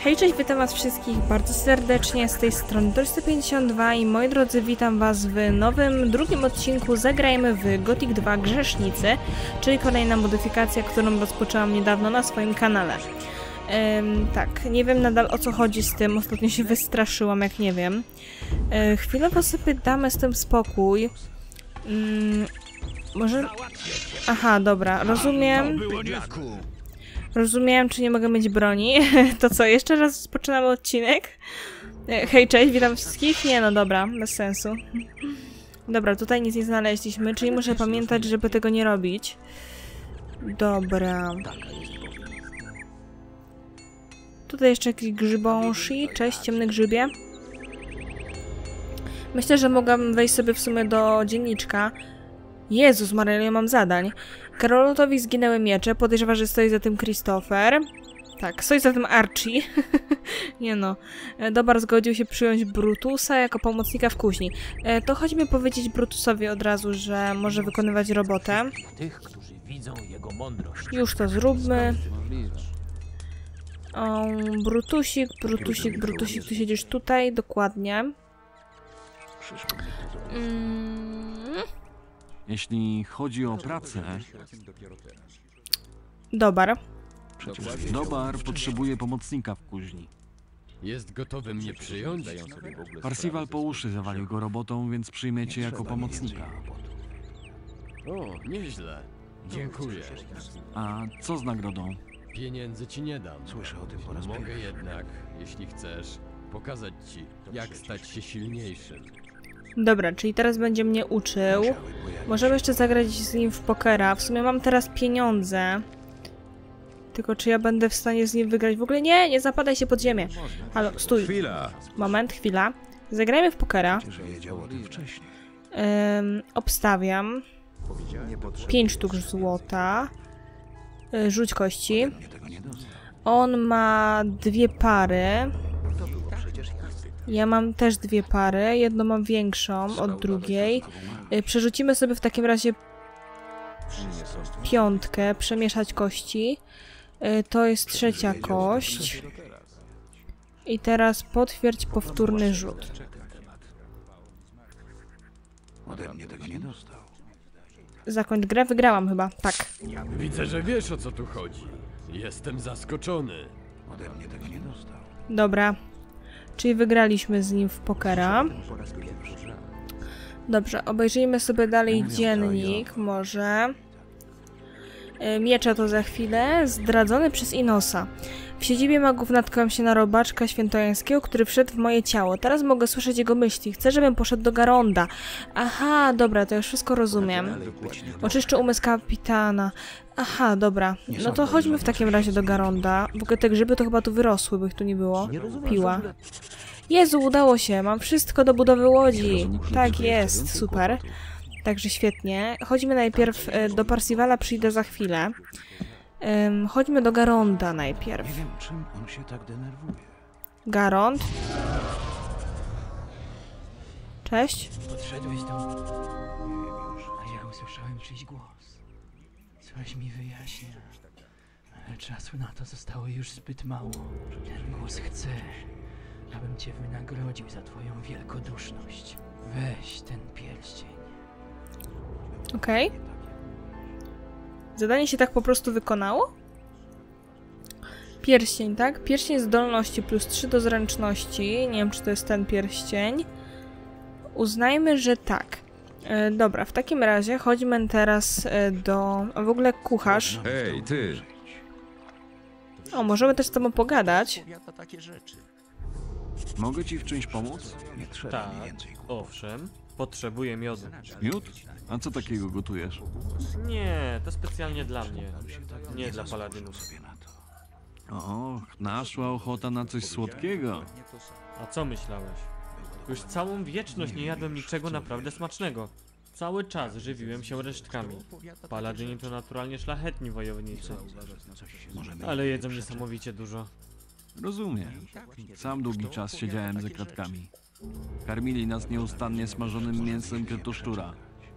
Hej, cześć, witam was wszystkich bardzo serdecznie, z tej strony Tor152 i moi drodzy, witam was w nowym, drugim odcinku Zagrajmy w Gothic 2 Grzesznicy, czyli kolejna modyfikacja, którą rozpoczęłam niedawno na swoim kanale. Tak, nie wiem nadal o co chodzi z tym, ostatnio się wystraszyłam, jak nie wiem. Chwilowo sobie damy z tym spokój. Może... Aha, dobra, rozumiem. Rozumiem, czy nie mogę mieć broni. To co, jeszcze raz rozpoczynamy odcinek? Hej, cześć, witam wszystkich. Nie, no dobra, bez sensu. Dobra, tutaj nic nie znaleźliśmy, czyli muszę pamiętać, żeby tego nie robić. Dobra. Tutaj jeszcze jakiś grzybąshi. Cześć, ciemny grzybie. Myślę, że mogłam wejść sobie w sumie do dzienniczka. Jezus Maria, ja mam zadań. Karolotowi zginęły miecze, podejrzewa, że stoi za tym Christopher. Tak, stoi za tym Archie. Nie no. Dobar zgodził się przyjąć Brutusa jako pomocnika w kuźni. To chodźmy powiedzieć Brutusowi od razu, że może wykonywać robotę. Już to zróbmy. O, Brutusik, ty siedzisz tutaj, dokładnie. Jeśli chodzi o pracę... Dobar. Dobar potrzebuje pomocnika w kuźni. Jest gotowy mnie przyjąć? Parsival po uszy zawalił go robotą, więc przyjmie cię jako pomocnika. O, nieźle. Dziękuję. A co z nagrodą? Pieniędzy ci nie dam. Słyszę o tym po raz pierwszy. Mogę jednak, jeśli chcesz, pokazać ci, jak stać się silniejszym. Dobra, czyli teraz będzie mnie uczył. Możemy jeszcze zagrać z nim w pokera. W sumie mam teraz pieniądze. Tylko czy ja będę w stanie z nim wygrać? W ogóle nie, nie zapadaj się pod ziemię. Halo, stój. Moment, chwila. Zagrajmy w pokera. Obstawiam. 5 sztuk złota. Rzuć kości. On ma 2 pary. Ja mam też 2 pary. Jedną mam większą od drugiej. Przerzucimy sobie w takim razie 5. Przemieszać kości. To jest 3. kość. I teraz potwierdź powtórny rzut. Zakończ grę. Wygrałam chyba. Tak. Widzę, że wiesz, o co tu chodzi. Jestem zaskoczony. Dobra. Czyli wygraliśmy z nim w pokera. Dobrze, obejrzyjmy sobie dalej dziennik, może. Miecze to za chwilę. Zdradzony przez Inosa. W siedzibie magów natknąłem się na robaczka świętojańskiego, który wszedł w moje ciało. Teraz mogę słyszeć jego myśli. Chcę, żebym poszedł do Garonda. Aha, dobra, to już wszystko rozumiem. Oczyszczę umysł kapitana. Aha, dobra. No to chodźmy w takim razie do Garonda. W ogóle te grzyby to chyba tu wyrosły, bo ich tu nie było. Piła. Jezu, udało się. Mam wszystko do budowy łodzi. Tak jest, super. Także świetnie. Chodźmy najpierw do Parsivala, przyjdę za chwilę. Chodźmy do Garonda najpierw. Nie wiem, czym on się tak denerwuje. Garond. Cześć. Podszedłeś do mnie, a ja usłyszałem czyjś głos. Coś mi wyjaśnia, ale czasu na to zostało już zbyt mało. Ten głos chce, abym cię wynagrodził za twoją wielkoduszność. Weź ten pierścień. Okej. Zadanie się tak po prostu wykonało? Pierścień, tak? Pierścień zdolności plus 3 do zręczności. Nie wiem, czy to jest ten pierścień. Uznajmy, że tak. Dobra, w takim razie chodźmy teraz do... A w ogóle kucharz. Hej, ty! O, możemy też z tobą pogadać. Mogę ci w czymś pomóc? Tak, owszem. Potrzebuję miodu. Miód? A co takiego gotujesz? Nie, to specjalnie dla mnie. Nie dla paladynów. Och, naszła ochota na coś słodkiego. A co myślałeś? Już całą wieczność nie jadłem niczego naprawdę smacznego. Cały czas żywiłem się resztkami. Paladyni to naturalnie szlachetni wojownicy. Ale jedzą niesamowicie dużo. Rozumiem. Sam długi czas siedziałem za kratkami. Karmili nas nieustannie smażonym mięsem kretoszczura.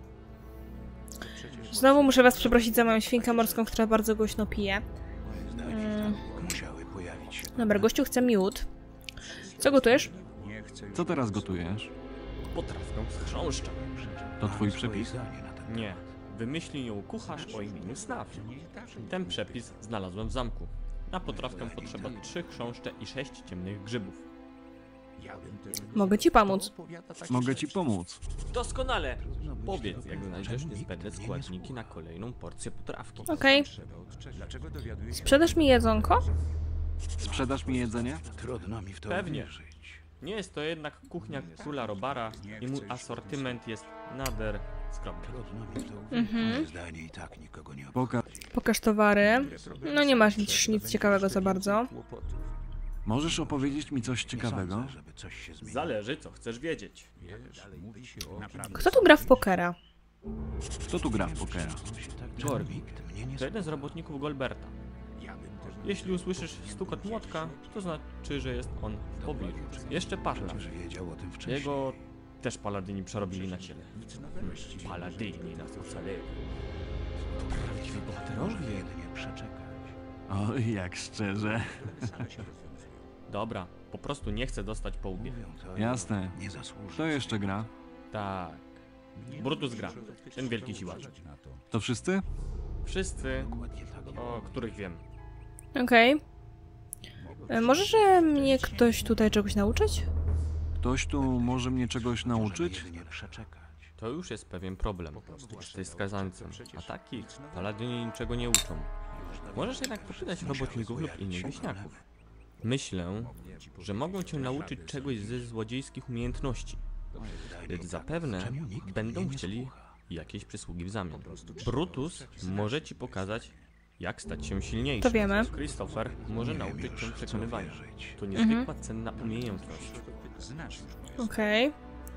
Znowu muszę was przeprosić za moją świnkę morską, która bardzo głośno pije. Dobra, gościu chce miód. Co gotujesz? Co teraz gotujesz? Potrawkę z chrząszcza. To twój przepis? Nie. Wymyślił ją kucharz o imieniu Snaf. Ten przepis znalazłem w zamku. Na potrawkę potrzeba 3 chrząszcze i 6 ciemnych grzybów. Mogę ci pomóc. Mogę ci pomóc. Doskonale! Powiedz, jak znajdziesz niezbędne składniki na kolejną porcję potrawki. Okej. Sprzedasz mi jedzonko? Sprzedasz mi jedzenie? Pewnie. Nie jest to jednak kuchnia króla Robara i mój asortyment jest nader skromny. Pokaż. Towary. No nie masz nic ciekawego za bardzo. Możesz opowiedzieć mi coś ciekawego? Zależy, co chcesz wiedzieć. Kto tu gra w pokera? Kto tu gra w pokera? Gorwik to jeden z robotników Golberta. Jeśli usłyszysz stukot młotka, to znaczy, że jest on w pobliżu. Jeszcze pachlarz. Jego też paladyni przerobili na ciele. Paladyni nas ocaleli. To prawdziwi bohaterowie. O, jak szczerze. Dobra, po prostu nie chcę dostać po łbie. Jasne. Kto jeszcze gra? Tak. Brutus gra. Ten wielki siłacz. To wszyscy? Wszyscy, o których wiem. Okej. Może mnie ktoś tutaj czegoś nauczyć? Ktoś tu może mnie czegoś nauczyć? To już jest pewien problem. Jesteś skazańcem, a takich paladyni niczego nie uczą. Możesz jednak popytać robotników lub innych wieśniaków. Myślę, że mogą cię nauczyć czegoś ze złodziejskich umiejętności. Lecz zapewne będą chcieli jakieś przysługi w zamian. Brutus może ci pokazać, jak stać się silniejszym. To wiemy. Christopher może nauczyć cię przekonywania. To niezwykła cenna umiejętność. Okej.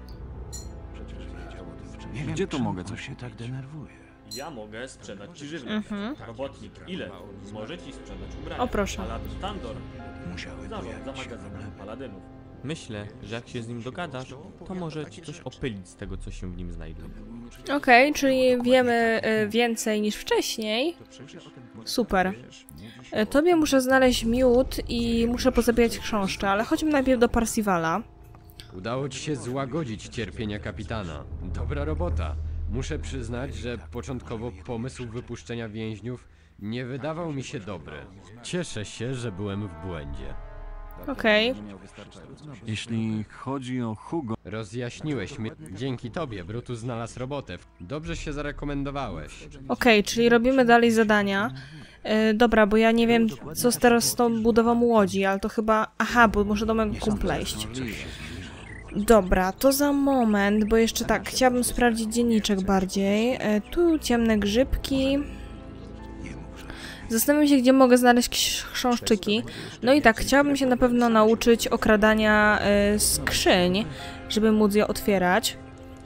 Gdzie tu mogę coś? Ja mogę sprzedać ci żywność. Robotnik ile może ci sprzedać ubrania. O, proszę. Paladin Tandor zarządza magazynem paladynów. Myślę, że jak się z nim dogadasz, to może ci coś opylić z tego, co się w nim znajduje. Okej, czyli wiemy więcej niż wcześniej. Super. Tobie muszę znaleźć miód i muszę pozabijać chrząszcze, ale chodźmy najpierw do Parsivala. Udało ci się złagodzić cierpienia kapitana. Dobra robota. Muszę przyznać, że początkowo pomysł wypuszczenia więźniów nie wydawał mi się dobry. Cieszę się, że byłem w błędzie. Okej. Jeśli chodzi o Hugo, Rozjaśniłeś mi. Dzięki tobie Brutus znalazł robotę. Dobrze się zarekomendowałeś. Okej, czyli robimy dalej zadania. Dobra, bo ja nie wiem, co teraz z tą budową łodzi, ale to chyba... Aha, bo muszę do mojego kumpla iść. Dobra, to za moment, bo jeszcze tak, chciałabym sprawdzić dzienniczek bardziej. Tu ciemne grzybki. Zastanawiam się, gdzie mogę znaleźć chrząszczyki. No i tak, chciałabym się na pewno nauczyć okradania skrzyń, żeby móc je otwierać.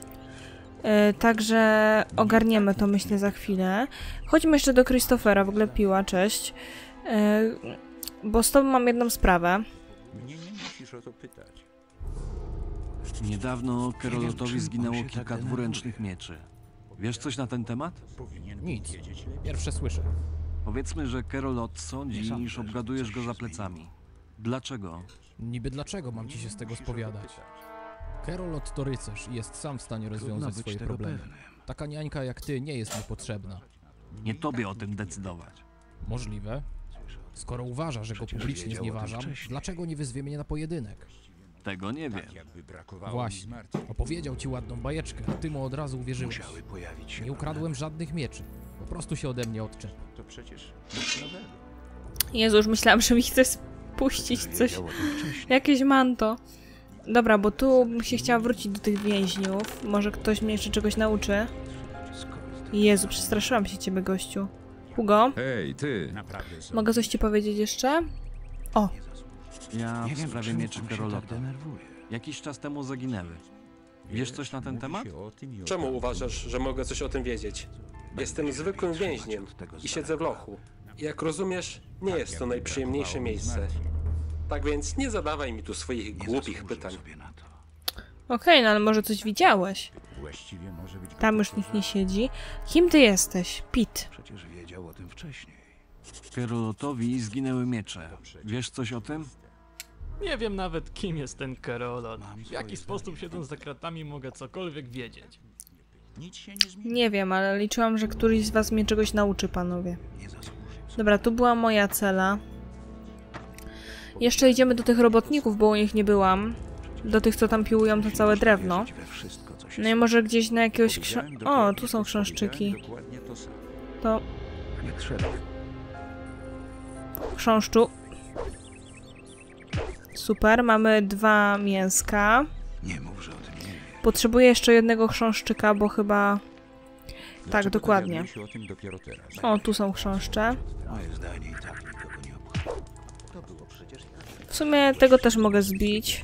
Także ogarniemy to, myślę, za chwilę. Chodźmy jeszcze do Christophera, w ogóle piła, cześć. Bo z tobą mam jedną sprawę. niedawno Kerolotowi zginęło kilka dwuręcznych mieczy. Wiesz coś na ten temat? Nic. Pierwsze słyszę. Powiedzmy, że Kerolot sądzi, iż obgadujesz go za plecami. Dlaczego? Niby dlaczego mam ci się z tego spowiadać? Kerolot to rycerz i jest sam w stanie rozwiązać swoje problemy. Taka niańka jak ty nie jest mu potrzebna. Nie tobie o tym decydować. Możliwe. Skoro uważa, że go publicznie znieważam, dlaczego nie wyzwie mnie na pojedynek? Tego nie wiem. Właśnie. Opowiedział ci ładną bajeczkę, a ty mu od razu uwierzyłeś. Nie ukradłem żadnych mieczy. Po prostu się ode mnie odczep. Jezu, już myślałam, że mi chce spuścić coś. Jakieś manto. Dobra, bo tu bym się chciała wrócić do tych więźniów. Może ktoś mnie jeszcze czegoś nauczy. Jezu, przestraszyłam się ciebie, gościu. Hugo? Hej, ty! Mogę coś ci powiedzieć jeszcze? O! Ja w sprawie mieczy Kerolota. Jakiś czas temu zaginęły. Wiesz coś na ten temat? Czemu uważasz, że mogę coś o tym wiedzieć? Jestem zwykłym więźniem i siedzę w lochu. Jak rozumiesz, nie jest to najprzyjemniejsze miejsce. Tak więc nie zadawaj mi tu swoich głupich pytań. Okej, no ale może coś widziałeś. Tam już nikt nie siedzi. Kim ty jesteś? Pit. Kerolotowi zginęły miecze. Wiesz coś o tym? Nie wiem nawet, kim jest ten Kerolot. W jaki sposób siedząc za kratami mogę cokolwiek wiedzieć. Nie wiem, ale liczyłam, że któryś z was mnie czegoś nauczy, panowie. Dobra, tu była moja cela. Jeszcze idziemy do tych robotników, bo u nich nie byłam. Do tych, co tam piłują to całe drewno. No i może gdzieś na jakiegoś O, tu są chrząszczyki. To... Chrząszczu. Super, mamy 2 mięska. Potrzebuję jeszcze jednego chrząszczyka, bo chyba... Tak, dokładnie. O, tu są chrząszcze. W sumie tego też mogę zbić.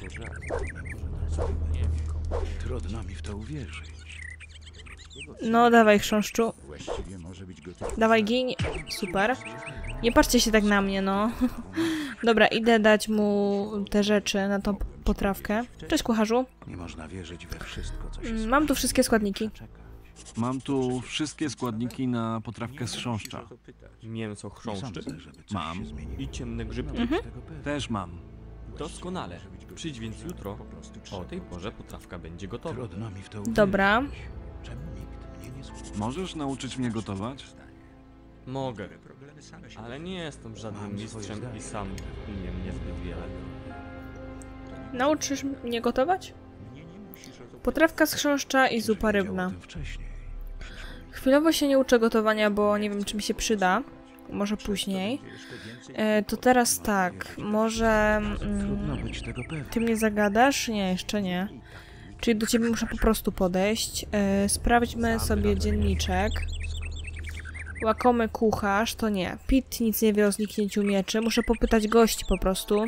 Trudno mi w to uwierzyć. No, dawaj chrząszczu. Dawaj, giń. Super. Nie patrzcie się tak na mnie, no. Dobra, idę dać mu te rzeczy na tą potrawkę. Cześć, kucharzu. Nie można wierzyć we wszystko, co się Mam tu wszystkie składniki. Mam tu wszystkie składniki na potrawkę z chrząszcza. Mięso chrząszczy Mam. i ciemne grzybki. Też mam. Doskonale. Przyjdź więc jutro. O tej porze potrawka będzie gotowa. Trudno mi w to uwierzyć. Dobra. Czemu nikt mnie nie słucha? Możesz nauczyć mnie gotować? Mogę. Ale nie jestem żadnym mistrzem i sam umiem niezbyt wiele. Nauczysz mnie gotować? Potrawka z chrząszcza i zupa rybna. Wcześniej. Chwilowo się nie uczę gotowania, bo nie wiem, czy mi się przyda. Może później. To teraz tak. Może... Trudno być tego pewnym. Ty mnie zagadasz? Nie, jeszcze nie. Czyli do ciebie muszę po prostu podejść. Sprawdźmy sobie dzienniczek. Łakomy kucharz, to nie. Pitt nic nie wie o zniknięciu mieczy. Muszę popytać gości po prostu.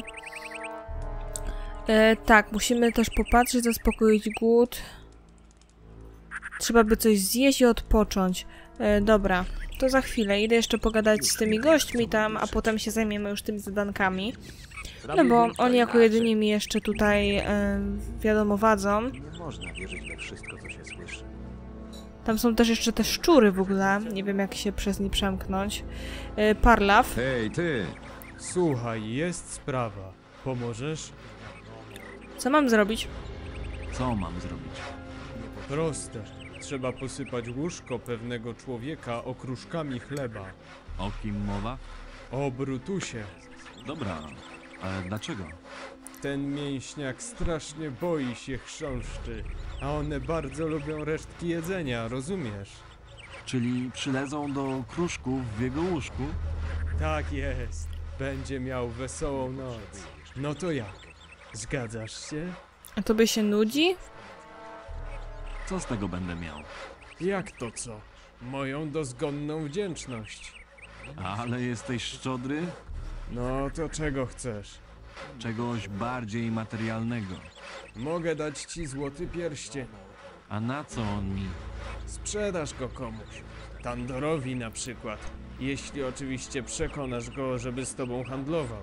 Tak, musimy też popatrzeć, zaspokoić głód. Trzeba by coś zjeść i odpocząć. Dobra, to za chwilę. Idę jeszcze pogadać z tymi gośćmi tam, a potem się zajmiemy już tymi zadankami. No bo oni jako jedyni mi jeszcze tutaj, wiadomo, wadzą. Nie można wierzyć we wszystko, co się słyszy. Tam są też jeszcze te szczury w ogóle. Nie wiem, jak się przez nie przemknąć. Parlaw. Hej, ty! Słuchaj, jest sprawa. Pomożesz? Co mam zrobić? Co mam zrobić? Proste. Trzeba posypać łóżko pewnego człowieka okruszkami chleba. O kim mowa? O Brutusie. Dobra, ale dlaczego? Ten mięśniak strasznie boi się chrząszczy, a one bardzo lubią resztki jedzenia, rozumiesz? Czyli przylezą do kruszków w jego łóżku? Tak jest. Będzie miał wesołą noc. No to jak? Zgadzasz się? A tobie się nudzi? Co z tego będę miał? Jak to co? Moją dozgonną wdzięczność. Ale jesteś szczodry? No to czego chcesz? Czegoś bardziej materialnego. Mogę dać ci złoty pierścień. A na co on mi? Sprzedasz go komuś. Tandorowi na przykład. Jeśli oczywiście przekonasz go, żeby z tobą handlował.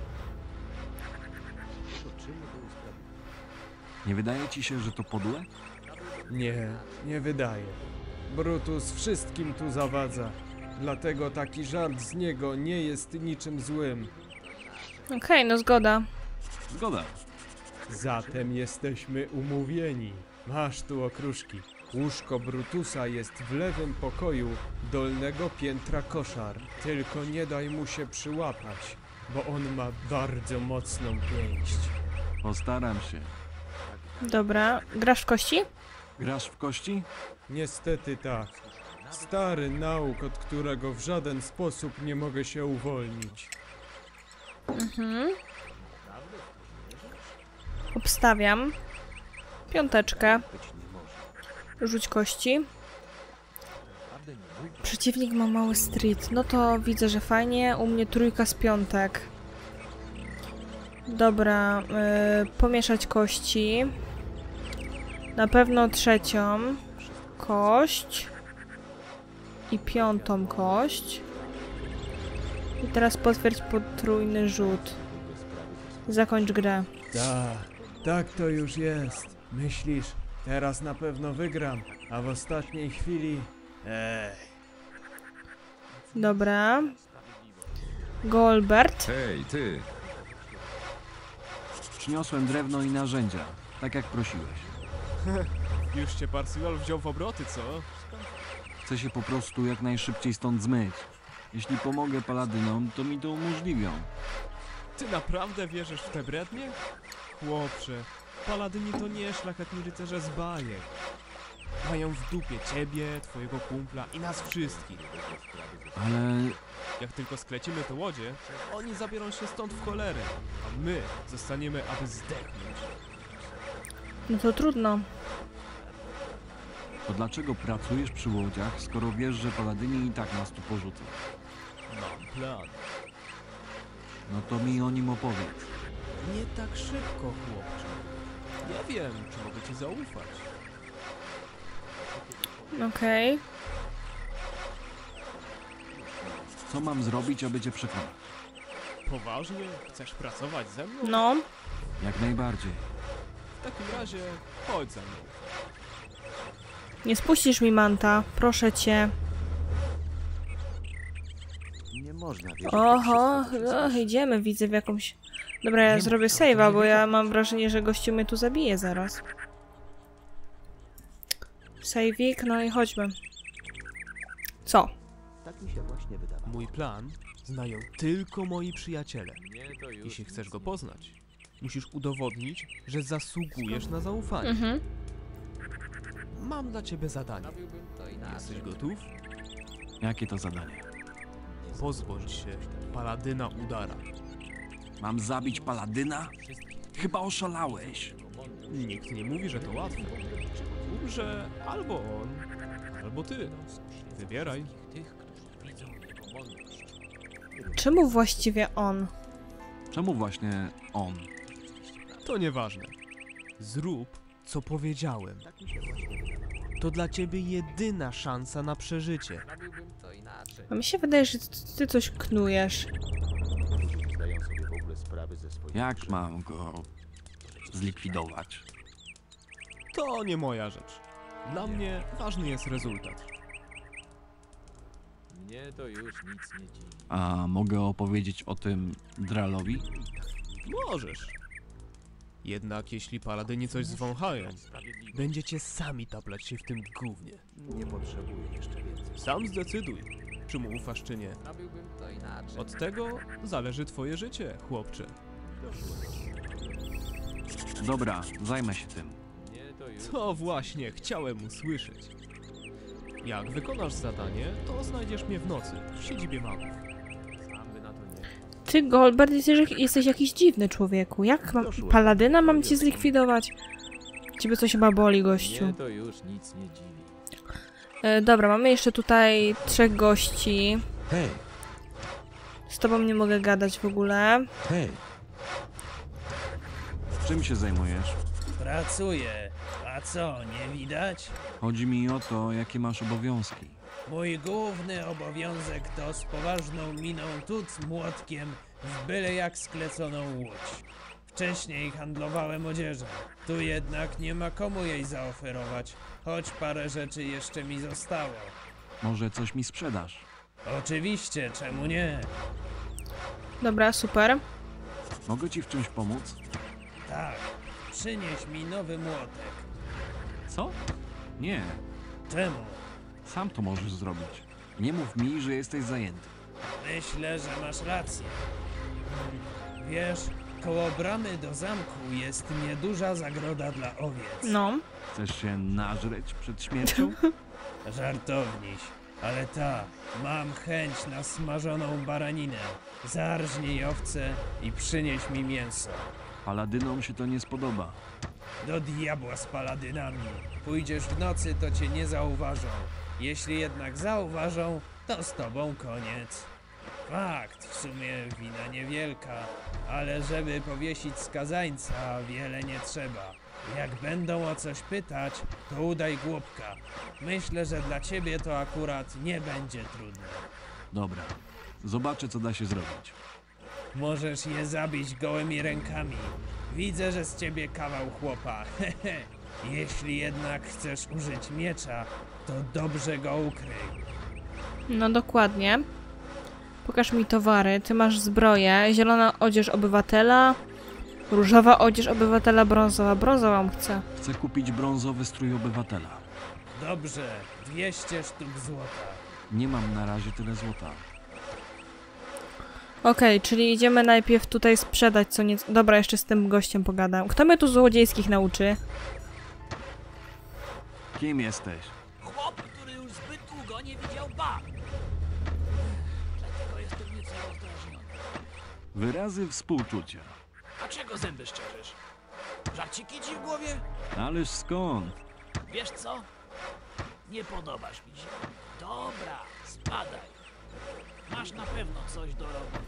Nie wydaje ci się, że to podłe? Nie, nie wydaje. Brutus wszystkim tu zawadza. Dlatego taki żart z niego nie jest niczym złym. Okej, no zgoda. Zgoda. Zatem jesteśmy umówieni. Masz tu okruszki. Łóżko Brutusa jest w lewym pokoju dolnego piętra koszar. Tylko nie daj mu się przyłapać, bo on ma bardzo mocną pięść. Postaram się. Dobra. Grasz w kości? Grasz w kości? Niestety tak. Stary nauk, od którego w żaden sposób nie mogę się uwolnić. Obstawiam. 5. Rzuć kości. Przeciwnik ma mały street. No to widzę, że fajnie. U mnie 3 z 5. Dobra. Pomieszać kości. Na pewno 3. kość. I 5. kość. I teraz potwierdź potrójny rzut. Zakończ grę. Tak to już jest. Myślisz, teraz na pewno wygram, a w ostatniej chwili... Dobra. Golbert. Hej, ty! Przyniosłem drewno i narzędzia, tak jak prosiłeś. Już cię Parsival wziął w obroty, co? Chcę się po prostu jak najszybciej stąd zmyć. Jeśli pomogę paladynom, to mi to umożliwią. Ty naprawdę wierzysz w te brednie? Chłopcze, paladyni to nie szlachetni rycerze z bajek. Mają w dupie ciebie, twojego kumpla i nas wszystkich. Ale Jak tylko sklecimy te łodzie, oni zabiorą się stąd w cholerę, a my zostaniemy, aby zdechnąć. No to trudno. to dlaczego pracujesz przy łodziach, skoro wiesz, że paladyni i tak nas tu porzucą? Mam plan. No to mi o nim opowiedz. Nie tak szybko, chłopcze. Ja wiem, czy mogę ci zaufać. Okej. Co mam zrobić, aby cię przekonać? Poważnie? Chcesz pracować ze mną? No. Jak najbardziej. W takim razie chodź za mną. Nie spuścisz mi manta, proszę cię. Nie można wierzyć. Oho, idziemy, widzę w jakąś... Dobra, ja zrobię save'a, bo ja mam wrażenie, że gościu mnie tu zabije zaraz. Save'ik, no i chodźmy. Co? Tak mi się właśnie wydawało. Mój plan znają tylko moi przyjaciele. Jeśli chcesz go poznać, musisz udowodnić, że zasługujesz na zaufanie. Mhm. Mam dla ciebie zadanie. Jesteś gotów? Jakie to zadanie? Pozbądź się paladyna Udara. Mam zabić paladyna? Chyba oszalałeś. Nikt nie mówi, że to łatwo. Umrze albo on, albo ty. Wybieraj. Czemu właściwie on? Czemu właśnie on? To nieważne. Zrób, co powiedziałem. To dla ciebie jedyna szansa na przeżycie. A mi się wydaje, że ty coś knujesz. Zdają sobie w ogóle sprawy ze swoich Jak mam go zlikwidować? To nie moja rzecz. Dla mnie ważny jest rezultat. Mnie to już nic nie dziwi. A mogę opowiedzieć o tym Dralowi? Możesz. Jednak jeśli paladyni coś zwąchają, będziecie sami taplać się w tym gównie. nie potrzebuję jeszcze więcej. Sam zdecyduj, czy mu ufasz, czy nie. Od tego zależy twoje życie, chłopcze. Dobra, zajmę się tym. To właśnie chciałem usłyszeć. Jak wykonasz zadanie, to znajdziesz mnie w nocy, w siedzibie magów. Ty, Golbert, jesteś jakiś dziwny, człowieku. Jak paladyna mam ci zlikwidować? Ciebie coś chyba boli, gościu. Mnie to już nic nie dziwi. Dobra, mamy jeszcze tutaj 3 gości. Hej, Z tobą nie mogę gadać w ogóle. hej. Czym się zajmujesz? Pracuję. A co, nie widać? Chodzi mi o to, jakie masz obowiązki. Mój główny obowiązek to z poważną miną tuc młotkiem w byle jak skleconą łódź. Wcześniej handlowałem odzieżą. Tu jednak nie ma komu jej zaoferować, choć parę rzeczy jeszcze mi zostało. Może coś mi sprzedasz? Oczywiście, czemu nie? Dobra, super. Mogę ci w czymś pomóc? Tak, przynieś mi nowy młotek. Co? Nie, Czemu? sam to możesz zrobić. Nie mów mi, że jesteś zajęty. Myślę, że masz rację. Wiesz, koło bramy do zamku jest nieduża zagroda dla owiec. No. Chcesz się nażreć przed śmiercią? Żartowniś, ale mam chęć na smażoną baraninę. Zarżnij owce i przynieś mi mięso. Paladynom się to nie spodoba. Do diabła z paladynami. Pójdziesz w nocy, to cię nie zauważą. Jeśli jednak zauważą, to z tobą koniec. Fakt, w sumie wina niewielka, ale żeby powiesić skazańca, wiele nie trzeba. Jak będą o coś pytać, to udaj głupka. Myślę, że dla ciebie to akurat nie będzie trudne. Dobra, zobaczę, co da się zrobić. Możesz je zabić gołymi rękami. Widzę, że z ciebie kawał chłopa. Jeśli jednak chcesz użyć miecza, to dobrze go ukryj. No dokładnie. Pokaż mi towary. Ty masz zbroję. Zielona odzież obywatela. Różowa odzież obywatela, brązowa. Brązową chcę. Chcę kupić brązowy strój obywatela. Dobrze, 200 sztuk złota. Nie mam na razie tyle złota. Okej, czyli idziemy najpierw tutaj sprzedać co nieco. Dobra, jeszcze z tym gościem pogadam. Kto mnie tu złodziejskich nauczy? Kim jesteś? Chłop, który już zbyt długo nie widział bab. Dlatego jestem nieco rozdrażniony. Wyrazy współczucia. A czego zęby szczerzysz? Żarciki ci w głowie? Ależ skąd? Wiesz co? Nie podobasz mi się. Dobra, spadaj. Masz na pewno coś do roboty.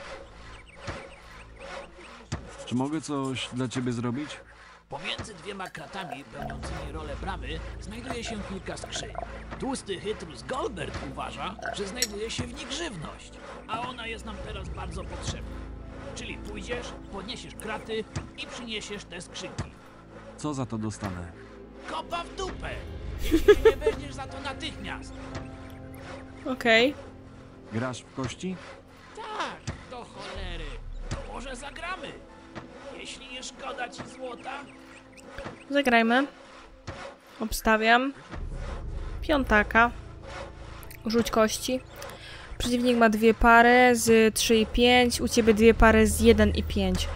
Czy mogę coś dla ciebie zrobić? Pomiędzy dwiema kratami pełniącymi rolę bramy znajduje się kilka skrzyń. Tłusty chytrus Goldberg uważa, że znajduje się w nich żywność, a ona jest nam teraz bardzo potrzebna. Czyli pójdziesz, podniesiesz kraty i przyniesiesz te skrzynki. Co za to dostanę? Kopa w dupę! Jeśli nie weźmiesz za to natychmiast. Okej. Grasz w kości? Tak, do cholery. To może zagramy. Jeśli nie szkoda ci złota, Zagrajmy. Obstawiam. Piątaka. Rzuć kości. Przeciwnik ma 2 pary z 3 i 5. U ciebie 2 pary z 1 i 5.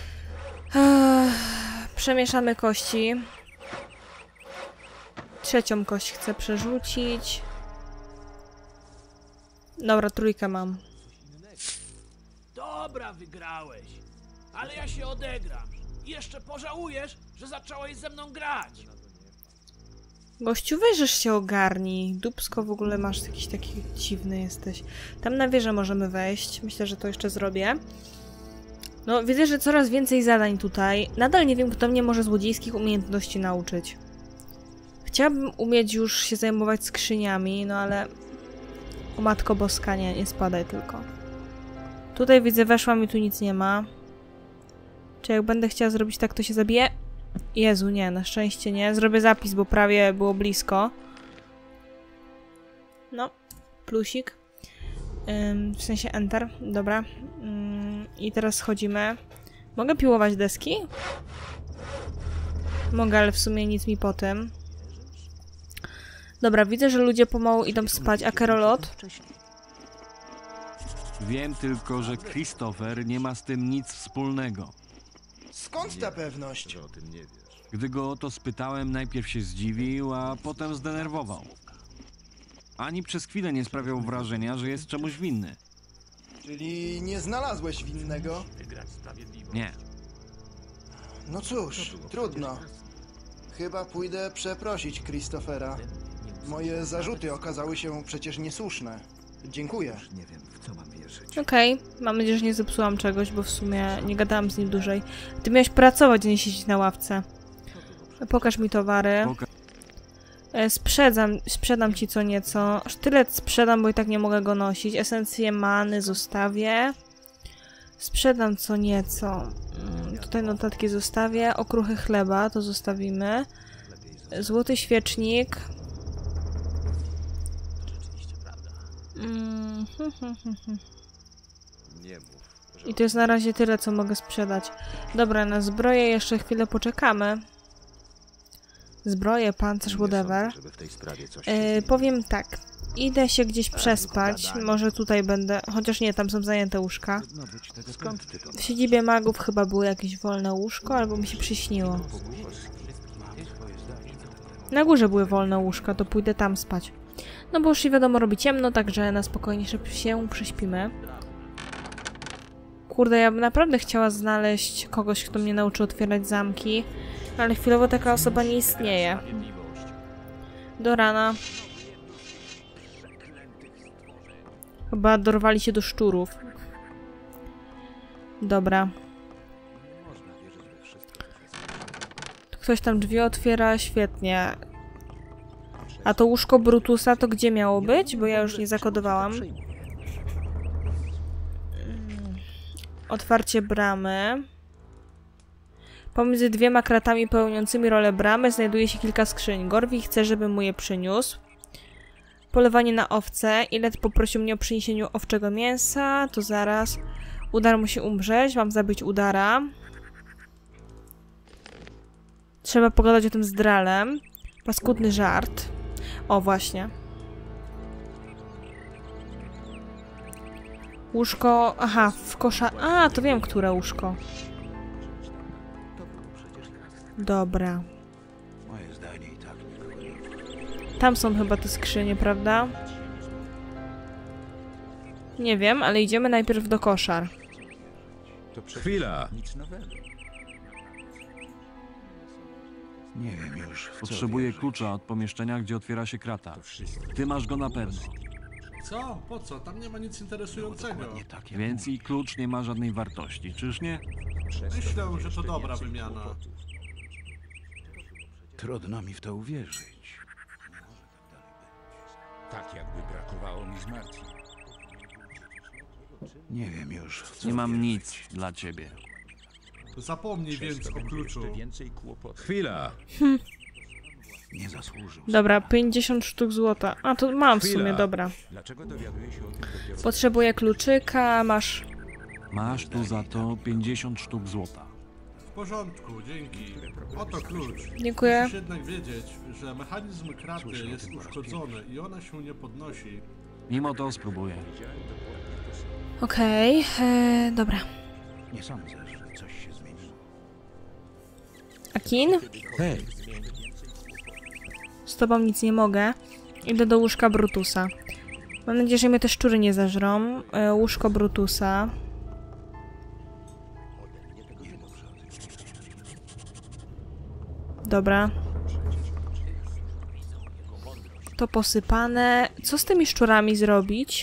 Przemieszamy kości. Trzecią kość chcę przerzucić. Dobra, trójkę mam. dobra, wygrałeś. Ale ja się odegram. I jeszcze pożałujesz, że zacząłeś ze mną grać. Gościu, weź się ogarnij. Dupsko w ogóle masz jakiś taki dziwny jesteś. Tam na wieżę możemy wejść. Myślę, że to jeszcze zrobię. No, widzę, że coraz więcej zadań tutaj. Nadal nie wiem, kto mnie może złodziejskich umiejętności nauczyć. Chciałabym umieć już się zajmować skrzyniami, no ale... O matko boska, nie spadaj tylko. Tutaj widzę, weszłam i tu nic nie ma. Czy jak będę chciała zrobić tak, to się zabije? Jezu, nie, na szczęście nie. Zrobię zapis, bo prawie było blisko. No, plusik. W sensie enter, dobra. I teraz schodzimy. Mogę piłować deski? Mogę, ale w sumie nic mi po tym. Dobra, widzę, że ludzie pomału idą spać. A Kerolot? Wiem tylko, że Christopher nie ma z tym nic wspólnego. Skąd ta pewność? Gdy go o to spytałem, najpierw się zdziwił, a potem zdenerwował. Ani przez chwilę nie sprawiał wrażenia, że jest czemuś winny. Czyli nie znalazłeś winnego? Nie. No cóż, trudno. Chyba pójdę przeprosić Christophera. Moje zarzuty okazały się przecież niesłuszne. Dziękuję. Okej, mam nadzieję, że nie zepsułam czegoś, bo w sumie nie gadałam z nim dłużej. Ty miałeś pracować, a nie siedzieć na ławce. Pokaż mi towary. Sprzedam ci co nieco. Sztylet sprzedam, bo i tak nie mogę go nosić. Esencję many zostawię. Sprzedam co nieco. Tutaj notatki zostawię. Okruchy chleba to zostawimy. Złoty świecznik. I to jest na razie tyle, co mogę sprzedać. Dobra, na zbroję jeszcze chwilę poczekamy. Zbroję, pancerz, whatever. Powiem tak. Idę się gdzieś przespać. Może tutaj będę... Chociaż nie, tam są zajęte łóżka. W siedzibie magów chyba było jakieś wolne łóżko, albo mi się przyśniło. Na górze były wolne łóżka, to pójdę tam spać. No bo już nie wiadomo, robi ciemno, także na spokojnie się prześpimy. Kurde, ja bym naprawdę chciała znaleźć kogoś, kto mnie nauczy otwierać zamki, ale chwilowo taka osoba nie istnieje. Do rana. Chyba dorwali się do szczurów. Dobra. Ktoś tam drzwi otwiera, świetnie. A to łóżko Brutusa to gdzie miało być? Bo ja już nie zakodowałam. Otwarcie bramy. Pomiędzy dwiema kratami pełniącymi rolę bramy znajduje się kilka skrzyń. Gorwi chce, żebym mu je przyniósł. Polowanie na owce. Ilet poprosił mnie o przyniesieniu owczego mięsa. To zaraz. Udar musi umrzeć. Mam zabić Udara. Trzeba pogadać o tym z Dralem. Paskudny żart. O, właśnie. Łóżko... Aha, w kosza... A, to wiem, które łóżko. Dobra. Tam są chyba te skrzynie, prawda? Nie wiem, ale idziemy najpierw do koszar. Chwila! Nie wiem już. Potrzebuję klucza od pomieszczenia, gdzie otwiera się krata. Ty masz go na pewno. Co? Po co? Tam nie ma nic interesującego. Więc i klucz nie ma żadnej wartości, czyż nie? Myślę, że to dobra wymiana. Trudno mi w to uwierzyć. Tak jakby brakowało mi zmartwień. Nie wiem już, w co Nie mam wierzyć. nic dla ciebie. Zapomnij więc o kluczu. Chwila! Nie zasłużył. Dobra, 50 sztuk złota. A, to mam w sumie, Chwila. dobra. Dlaczego dowiaduję się o tym dopiero? Potrzebuję kluczyka, masz... Masz tu za to 50 sztuk złota. W porządku, dzięki. Oto klucz. Dziękuję. Musisz jednak wiedzieć, że mechanizm kraty jest uszkodzony i ona się nie podnosi. Mimo to spróbuję. Okej, dobra. Nie sądzę, że coś się zmieniło. Akin? Hej! Z tobą nic nie mogę. Idę do łóżka Brutusa. Mam nadzieję, że mnie te szczury nie zeżrą. Łóżko Brutusa. Dobra. To posypane. Co z tymi szczurami zrobić?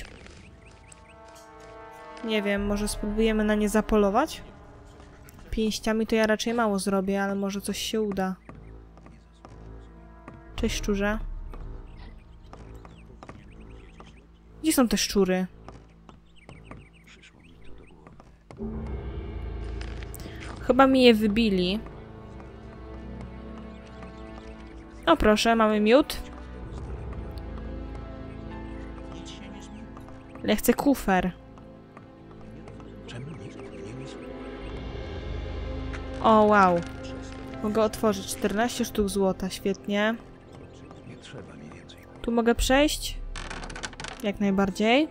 Nie wiem, może spróbujemy na nie zapolować? Pięściami to ja raczej mało zrobię, ale może coś się uda. Cześć, szczurze. Gdzie są te szczury? Chyba mi je wybili. O proszę, mamy miód. Ale chcę kufer. O, wow. Mogę otworzyć 14 sztuk złota, świetnie. Tu mogę przejść? Jak najbardziej.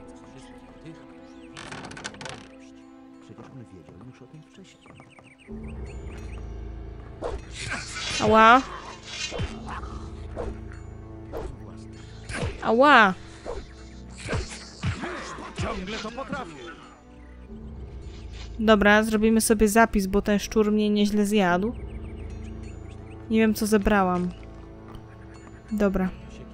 Ała. Ała. Ciągle to potrafię. Dobra, zrobimy sobie zapis, bo ten szczur mnie nieźle zjadł. Nie wiem, co zebrałam. Dobra.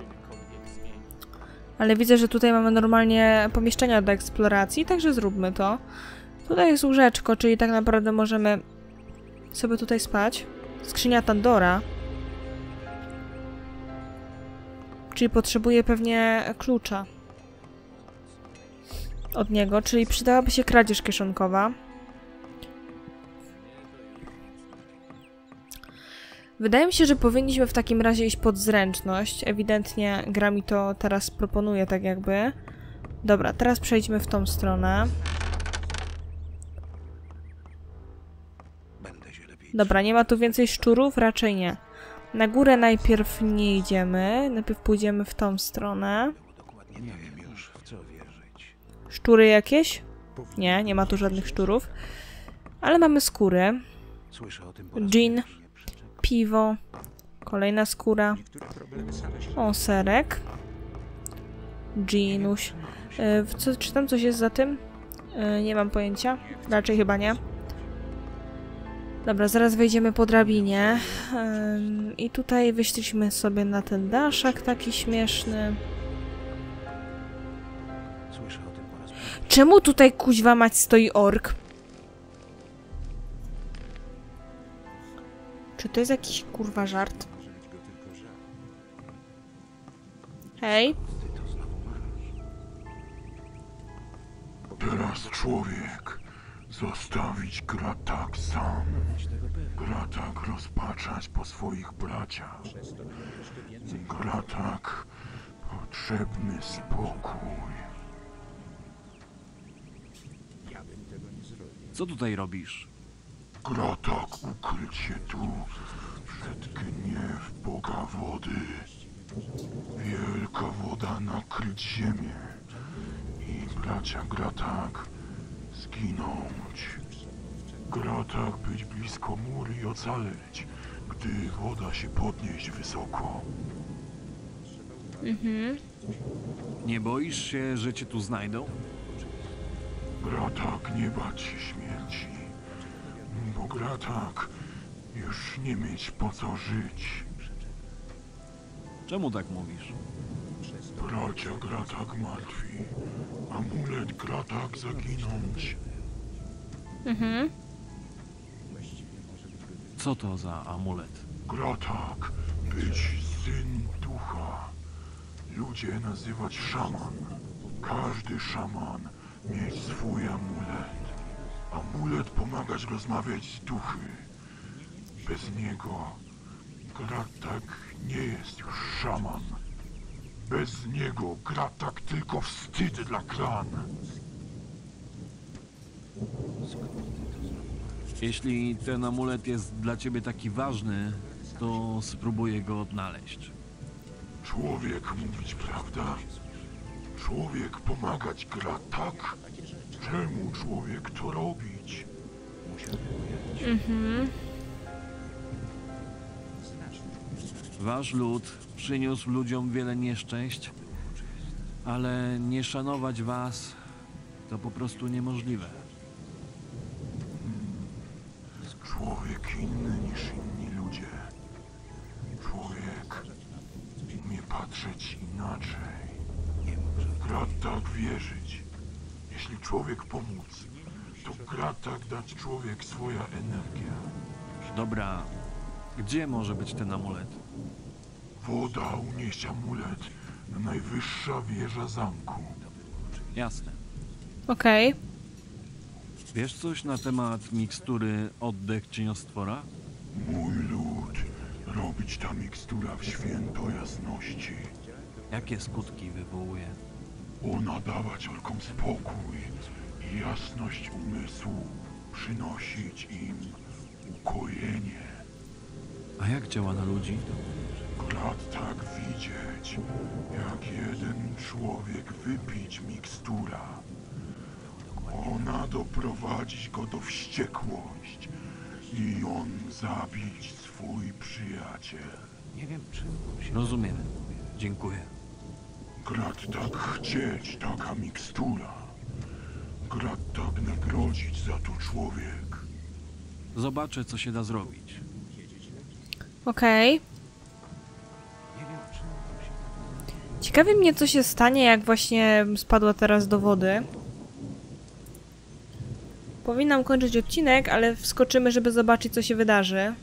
Ale widzę, że tutaj mamy normalnie pomieszczenia do eksploracji, także zróbmy to. Tutaj jest łóżeczko, czyli tak naprawdę możemy sobie tutaj spać. Skrzynia Tandora. Czyli potrzebuję pewnie klucza od niego, czyli przydałaby się kradzież kieszonkowa. Wydaje mi się, że powinniśmy w takim razie iść pod zręczność. Ewidentnie gra mi to teraz proponuje tak jakby. Dobra, teraz przejdźmy w tą stronę. Dobra, nie ma tu więcej szczurów? Raczej nie. Na górę najpierw nie idziemy. Najpierw pójdziemy w tą stronę. Nie wiem już, w co wierzyć. Szczury jakieś? Nie, nie ma tu żadnych szczurów. Ale mamy skóry. Gin. Piwo. Kolejna skóra. O, serek. Ginuś. Czy tam coś jest za tym? Nie mam pojęcia. Raczej chyba nie. Dobra, zaraz wejdziemy po drabinie. I tutaj wyszliśmy sobie na ten daszak taki śmieszny. Czemu tutaj kuźwa mać stoi ork? Czy to jest jakiś kurwa żart? Hej? Teraz człowiek zostawić Gratak sam. Gratak rozpaczać po swoich braciach. Gratak potrzebny spokój. Co tutaj robisz? Gratak ukryć się tu przed gniew Boga wody. Wielka woda nakryć ziemię i bracia Gratak zginąć. Gratak być blisko mury i ocaleć, gdy woda się podnieść wysoko. Nie boisz się, że cię tu znajdą? Gratak nie bać się śmierci, bo Gratak już nie mieć po co żyć. Czemu tak mówisz? Bracia Gratak martwi, amulet Gratak zaginąć. Co to za amulet? Gratak być syn ducha. Ludzie nazywać szaman. Każdy szaman mieć swój amulet. Amulet pomagać rozmawiać z duchy. Bez niego Gratak nie jest już szaman. Bez niego Gratak tylko wstyd dla klan. Jeśli ten amulet jest dla ciebie taki ważny, to spróbuję go odnaleźć. Człowiek mówić prawda? Człowiek pomagać Gratak? Czemu człowiek to robić? Wasz lud przyniósł ludziom wiele nieszczęść, ale nie szanować was to po prostu niemożliwe. Człowiek inny niż inni ludzie. Człowiek umie patrzeć inaczej. Gratak wierzyć. Jeśli człowiek pomóc, to Gratak dać człowiek swoja energia. Dobra, gdzie może być ten amulet? Woda unieść amulet na najwyższa wieża zamku. Jasne. Okej. Wiesz coś na temat mikstury oddech cieniostwora? Mój lud, robić ta mikstura w święto jasności. Jakie skutki wywołuje? Ona dawać orkom spokój i jasność umysłu, przynosić im ukojenie. A jak działa na ludzi? Gratak widzieć, jak jeden człowiek wypić mikstura. Ona doprowadzić go do wściekłość i on zabić swój przyjaciel. Nie wiem czym. Rozumiem. Dziękuję. Gratak chcieć taka mikstura. Gratak nagrodzić za to człowiek. Zobaczę, co się da zrobić. Okej. Ciekawi mnie, co się stanie, jak właśnie spadła teraz do wody. Powinnam kończyć odcinek, ale wskoczymy, żeby zobaczyć, co się wydarzy.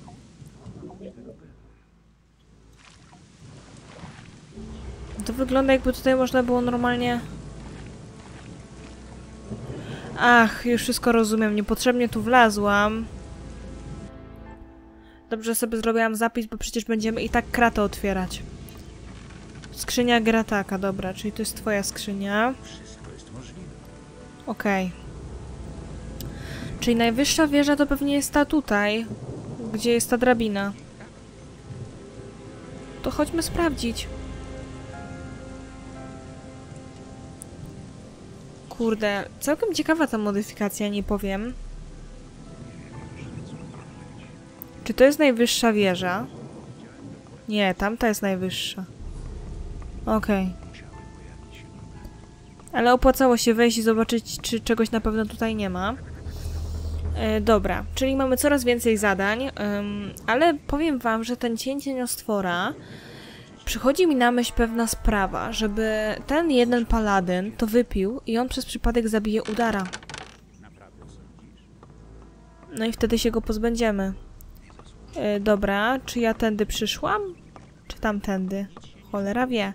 To wygląda, jakby tutaj można było normalnie... Ach, już wszystko rozumiem. Niepotrzebnie tu wlazłam. Dobrze sobie zrobiłam zapis, bo przecież będziemy i tak kratę otwierać. Skrzynia Grataka, dobra, czyli to jest twoja skrzynia. Okej. Czyli najwyższa wieża to pewnie jest ta tutaj, gdzie jest ta drabina. To chodźmy sprawdzić. Kurde, całkiem ciekawa ta modyfikacja, nie powiem. Czy to jest najwyższa wieża? Nie, tamta jest najwyższa. Okej. Ale opłacało się wejść i zobaczyć, czy czegoś na pewno tutaj nie ma. Dobra, czyli mamy coraz więcej zadań, ale powiem wam, że ten cień cieniostwora przychodzi mi na myśl pewna sprawa, żeby ten jeden paladyn to wypił i on przez przypadek zabije Udara. No i wtedy się go pozbędziemy. Dobra, czy ja tędy przyszłam? Czy tamtędy? Cholera wie.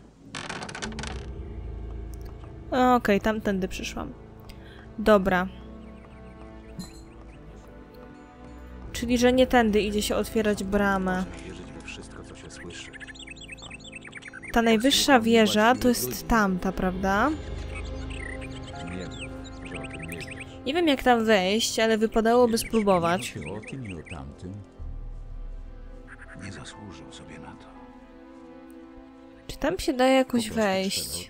Okej, tamtędy przyszłam. Dobra. Czyli, że nie tędy idzie się otwierać bramę. Wierzyć we wszystko, co się słyszy. ta najwyższa wieża to jest tamta, prawda? Nie wiem jak tam wejść, ale wypadałoby spróbować. O tym i o tamtym. Nie zasłużył sobie na to. Czy tam się da jakoś wejść?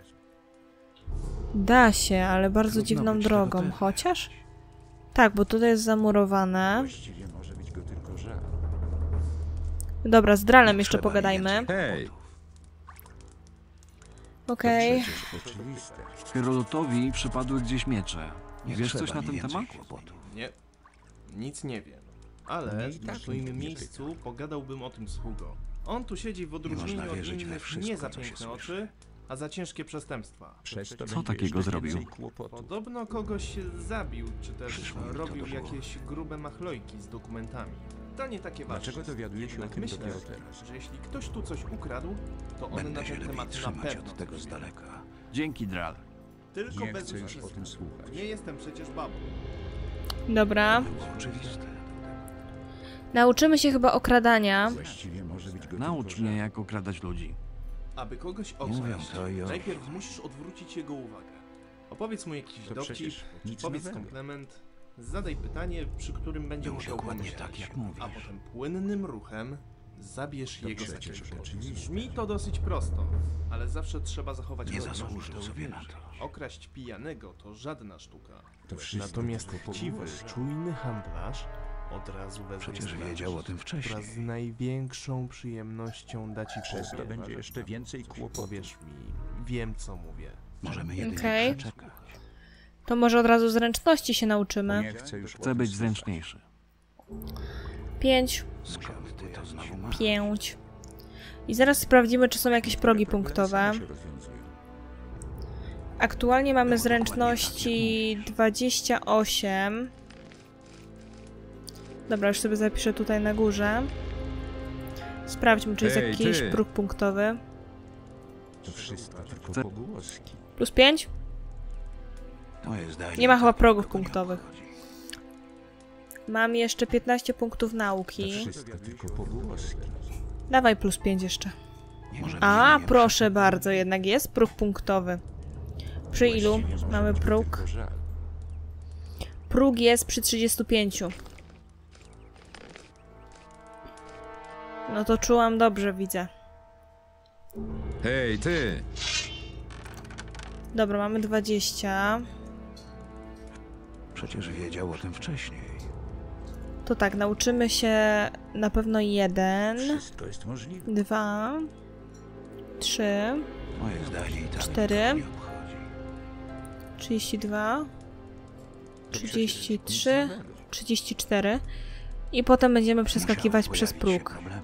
Da się, ale bardzo dziwną drogą. Chociaż? Tak, bo tutaj jest zamurowane. Dobra, z Dralem jeszcze pogadajmy. Okej. Kerolotowi przypadły gdzieś miecze. Wiesz coś na ten temat? Nie, nic nie wiem. Ale na swoim miejscu pogadałbym o tym z Hugo. On tu siedzi w odróżnieniu od innych nie za piękne oczy, a za ciężkie przestępstwa. Co takiego zrobił? Podobno kogoś zabił, czy też robił jakieś grube machlojki z dokumentami. To nie takie ważne. Dlaczego dowiaduje się o tym myślę, dopiero teraz? że jeśli ktoś tu coś ukradł, to on na ten temat na pewno od tego z daleka. Dzięki, Dral. Tylko Nie bez chcę już ucisku. o tym słuchać. Nie jestem przecież babą. Dobra. Oczywiste. Nauczymy się chyba okradania. Właściwie może być go Naucz tylko mnie, jak okradać ludzi. Aby kogoś Mówią okraść, to i owo. najpierw musisz odwrócić jego uwagę. Opowiedz mu jakiś To dowcip, przecież nic powiedz nowego. komplement, zadaj pytanie, przy którym będzie musiał dokładnie pomyśleć, tak, jak mówisz. a potem płynnym ruchem zabierz jego przecież zaciężkę. oczywiste. Brzmi to dosyć prosto, ale zawsze trzeba zachować Nie godność. zasłużył sobie na to. Okraść pijanego to żadna sztuka. To wszystko Natomiast tylko chciwy, pogłoski. czujny handlarz od razu wezmie Przecież straż, wiedział o tym wcześniej. która z największą przyjemnością da ci Przez to powieść. będzie jeszcze więcej kłopotów. Powierz mi, wiem co mówię. Możemy jedynie Okej. przeczekać. To może od razu zręczności się nauczymy. Nie chcę już Chcę być zręczniejszy. 5. Skąd ty to znowu masz? 5. I zaraz sprawdzimy, czy są jakieś progi punktowe. Się rozwiązują. Aktualnie mamy zręczności 28. Dobra, już sobie zapiszę tutaj na górze. Sprawdźmy, czy jest Hej, jakiś ty! próg punktowy. To wszystko tylko Chcę- pogłoski. Plus 5? Moje zdanie Nie ma chyba tak progów nikogo nie punktowych. obchodzi. Mam jeszcze 15 punktów To nauki. wszystko tylko pogłoski. Dawaj plus 5 jeszcze. Możemy A, jedynie proszę bardzo, jednak jest próg punktowy. Przy ilu mamy próg? tylko żal. Próg jest przy 35. No to czułam dobrze, widzę. Hej, ty! Dobra, mamy 20. Przecież wiedział o tym wcześniej. To tak, nauczymy się na pewno 1, Wszystko jest możliwe. 2, 3, Moje zdanie i tak 4, nikogo nie obchodzi. 32, To przecież 33, nic nowego. 34 i potem będziemy przeskakiwać Musiały przez pojawić się próg. problemy.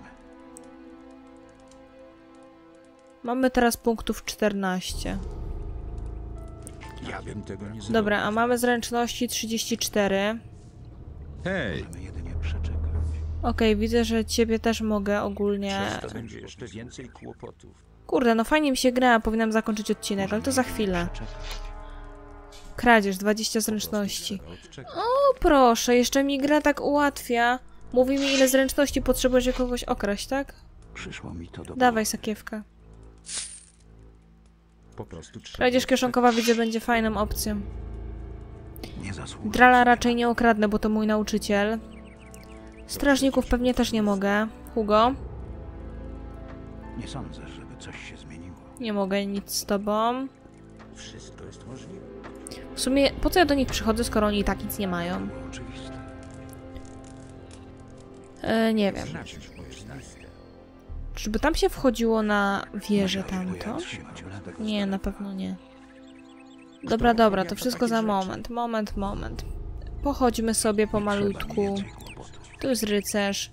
Mamy teraz punktów 14. Ja bym tego nie zrobił. Dobra, a mamy zręczności 34. Hej! Możemy jedynie przeczekać. Okej, widzę, że ciebie też mogę ogólnie... Przez to będzie jeszcze więcej kłopotów. Kurde, no fajnie mi się gra, powinnam zakończyć odcinek, ale to za chwilę. Kradzież, 20 zręczności. O, proszę, jeszcze mi gra tak ułatwia. Mówi mi, ile zręczności potrzebujesz, żeby kogoś okraść, tak? Przyszło mi to do Dawaj sakiewkę. Po prostu trzeba. Kradzież kieszonkowa, widzę, będzie fajną opcją. Nie zasłużył. Drala raczej nie okradnę, bo to mój nauczyciel. Strażników pewnie też nie mogę. Hugo? Nie sądzę, żeby coś się zmieniło. Nie mogę nic z tobą. Wszystko jest możliwe. W sumie, po co ja do nich przychodzę, skoro oni i tak nic nie mają? Było oczywiste. Nie wiem. Czyżby tam się wchodziło na wieżę tamto? Nie, na pewno nie. Dobra, dobra, to wszystko za moment. Moment. Pochodźmy sobie pomalutku. Tu jest rycerz.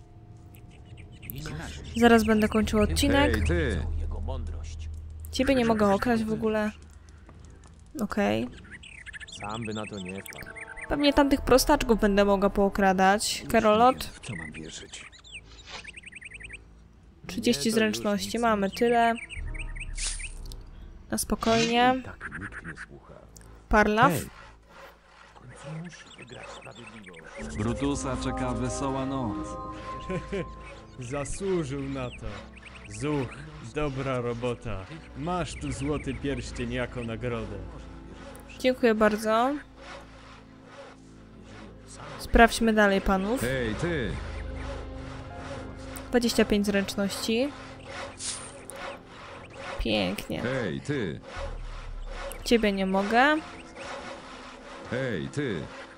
Zaraz będę kończył odcinek. Hej, ty! Ciebie nie mogę okraść w ogóle. Okej. Sam by na to nie wpadł. Pewnie tamtych prostaczków będę mogła pookradać. Kerolot. W co mam wierzyć? 30 zręczności. Mamy tyle. Na spokojnie. Parlaw. Brutusa czeka wesoła noc. Zasłużył na to. Zuch, dobra robota. Masz tu złoty pierścień jako nagrodę. Dziękuję bardzo. Sprawdźmy dalej panów. Hej, ty! 25 zręczności. Pięknie. Hej, ty! Ciebie nie mogę. Hej, ty!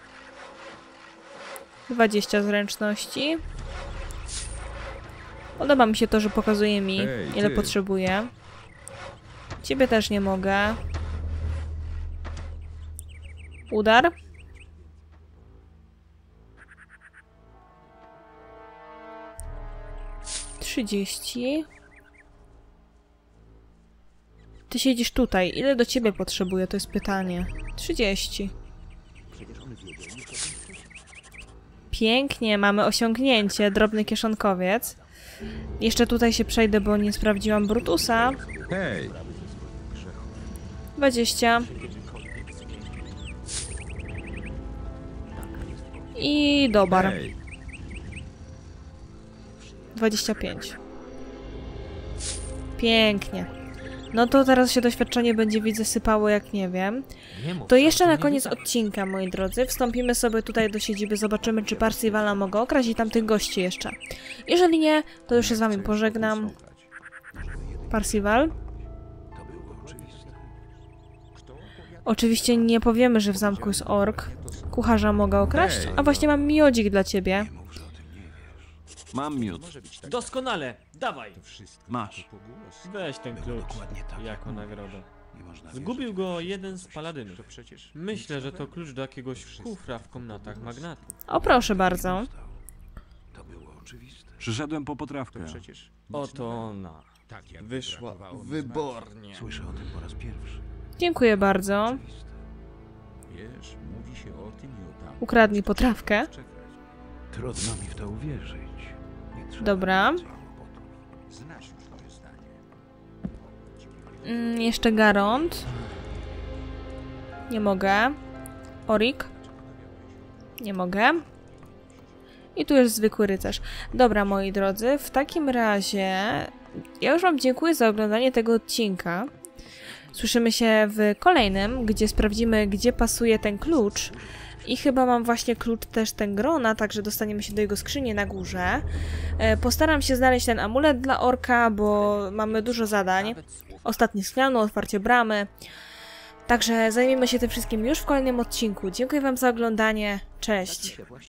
20 zręczności. Podoba mi się to, że pokazuje mi, ile potrzebuję. Ciebie też nie mogę. Udar. $30. Ty siedzisz tutaj. Ile do ciebie potrzebuję? To jest pytanie. 30. Pięknie, mamy osiągnięcie. Drobny kieszonkowiec. Jeszcze tutaj się przejdę, bo nie sprawdziłam Brutusa. Hej! 20. I Dobar. 25. Pięknie. No to teraz się doświadczenie będzie, widzę, sypało jak nie wiem. To jeszcze na koniec odcinka, moi drodzy, wstąpimy sobie tutaj do siedziby, zobaczymy, czy Parzivala mogę okraść i tamtych gości jeszcze. Jeżeli nie, to już się z wami pożegnam. Parzival? Oczywiście nie powiemy, że w zamku jest ork. Kucharza mogę okraść, a właśnie mam miodzik dla ciebie. Mam miód. Doskonale, dawaj! Masz. Weź ten klucz jako nagrodę. Zgubił go jeden z paladynów. Myślę, że to klucz do jakiegoś kufra w komnatach magnatów. O, proszę bardzo. Przyszedłem po potrawkę. Oto ona. Wyszła wybornie. Słyszę o tym po raz pierwszy. Dziękuję bardzo. Wiesz, mówi się o tym i o tam. Ukradnij potrawkę. Trudno mi w to uwierzyć. Dobra. Znasz już moje zdanie. Jeszcze Garond. Nie mogę. Orik. Nie mogę. I tu jest zwykły rycerz. Dobra, moi drodzy, w takim razie ja już wam dziękuję za oglądanie tego odcinka. Słyszymy się w kolejnym, gdzie sprawdzimy, gdzie pasuje ten klucz. I chyba mam właśnie klucz też Tengrona, także dostaniemy się do jego skrzyni na górze. Postaram się znaleźć ten amulet dla orka, bo mamy dużo zadań. Ostatni sklanu, otwarcie bramy. Także zajmiemy się tym wszystkim już w kolejnym odcinku. Dziękuję wam za oglądanie. Cześć!